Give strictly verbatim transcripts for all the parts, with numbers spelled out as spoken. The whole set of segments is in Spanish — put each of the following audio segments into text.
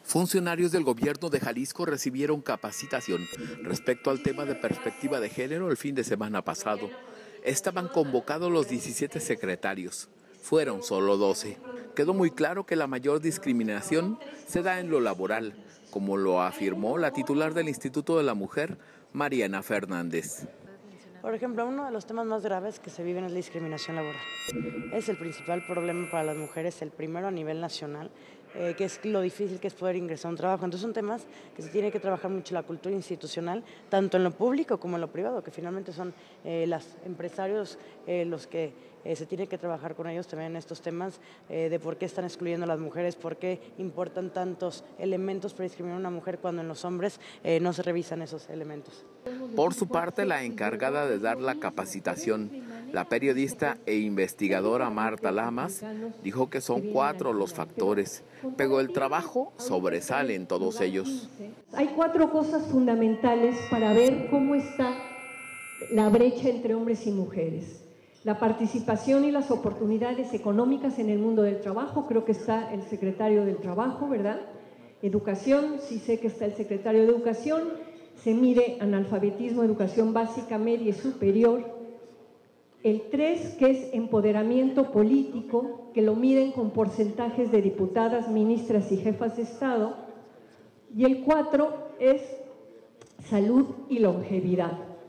Funcionarios del gobierno de Jalisco recibieron capacitación respecto al tema de perspectiva de género el fin de semana pasado. Estaban convocados los diecisiete secretarios, fueron solo doce. Quedó muy claro que la mayor discriminación se da en lo laboral, como lo afirmó la titular del Instituto de la Mujer, Mariana Fernández. Por ejemplo, uno de los temas más graves que se viven es la discriminación laboral. Es el principal problema para las mujeres, el primero a nivel nacional, eh, que es lo difícil que es poder ingresar a un trabajo. Entonces son temas que se tiene que trabajar mucho la cultura institucional, tanto en lo público como en lo privado, que finalmente son eh, los empresarios eh, los que eh, se tiene que trabajar con ellos también en estos temas eh, de por qué están excluyendo a las mujeres, por qué importan tantos elementos para discriminar a una mujer cuando en los hombres eh, no se revisan esos elementos. Por su parte, la encargada de dar la capacitación, la periodista e investigadora Marta Lamas, dijo que son cuatro los factores, pero el trabajo sobresale en todos ellos. Hay cuatro cosas fundamentales para ver cómo está la brecha entre hombres y mujeres. La participación y las oportunidades económicas en el mundo del trabajo, creo que está el secretario del Trabajo, ¿verdad? Educación, sí sé que está el secretario de Educación. Se mide analfabetismo, educación básica, media y superior. El tres, que es empoderamiento político, que lo miden con porcentajes de diputadas, ministras y jefas de Estado. Y el cuatro es salud y longevidad.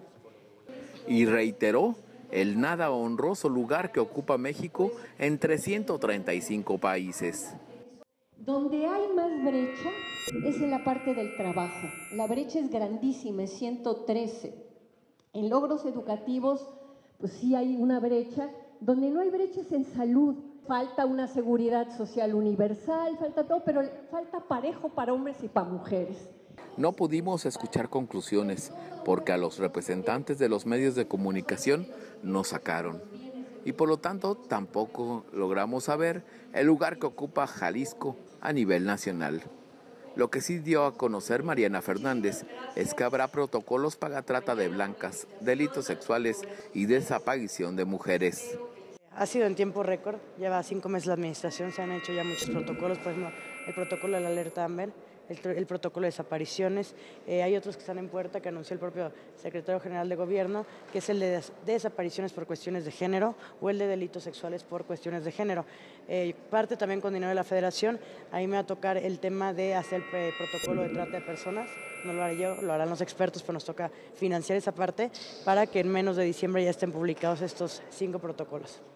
Y reiteró el nada honroso lugar que ocupa México entre ciento treinta y cinco países. Donde hay más brecha es en la parte del trabajo. La brecha es grandísima, es ciento trece. En logros educativos, pues sí hay una brecha. Donde no hay brechas en salud. Falta una seguridad social universal, falta todo, pero falta parejo para hombres y para mujeres. No pudimos escuchar conclusiones porque a los representantes de los medios de comunicación nos sacaron. Y por lo tanto tampoco logramos saber el lugar que ocupa Jalisco a nivel nacional. Lo que sí dio a conocer Mariana Fernández es que habrá protocolos para trata de blancas, delitos sexuales y desaparición de mujeres. Ha sido en tiempo récord, lleva cinco meses la administración, se han hecho ya muchos protocolos, por ejemplo, el protocolo de la alerta Amber, el, el protocolo de desapariciones, eh, hay otros que están en puerta que anunció el propio secretario general de gobierno, que es el de des desapariciones por cuestiones de género o el de delitos sexuales por cuestiones de género. Eh, parte también con dinero de la federación, ahí me va a tocar el tema de hacer el protocolo de trata de personas, no lo haré yo, lo harán los expertos, pero nos toca financiar esa parte para que en menos de diciembre ya estén publicados estos cinco protocolos.